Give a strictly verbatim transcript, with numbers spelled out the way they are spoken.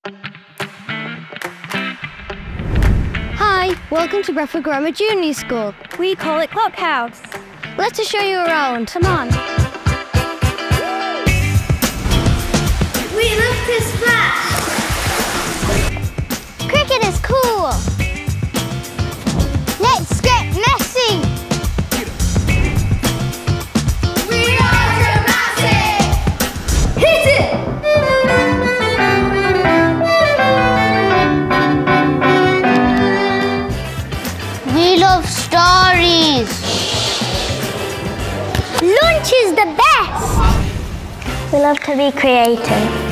Hi, welcome to Bradford Grammar Junior School. We call it Clock House. Let us show you around. Come on. We love to splash. Cricket is cool. Let's get messy. We are dramatic. Hit it. We love stories. Lunch is the best. We love to be creative.